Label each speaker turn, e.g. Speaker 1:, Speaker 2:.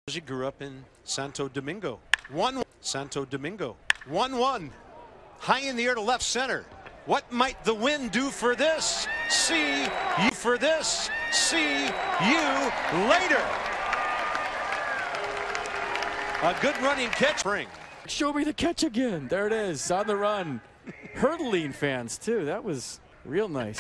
Speaker 1: He grew up in Santo Domingo. 1-1. Santo Domingo. 1-1. High in the air to left center. What might the wind do for this? See you for this. See you later. A good running catch. Spring.
Speaker 2: Show me the catch again. There it is on the run. Hurdling fans too. That was real nice.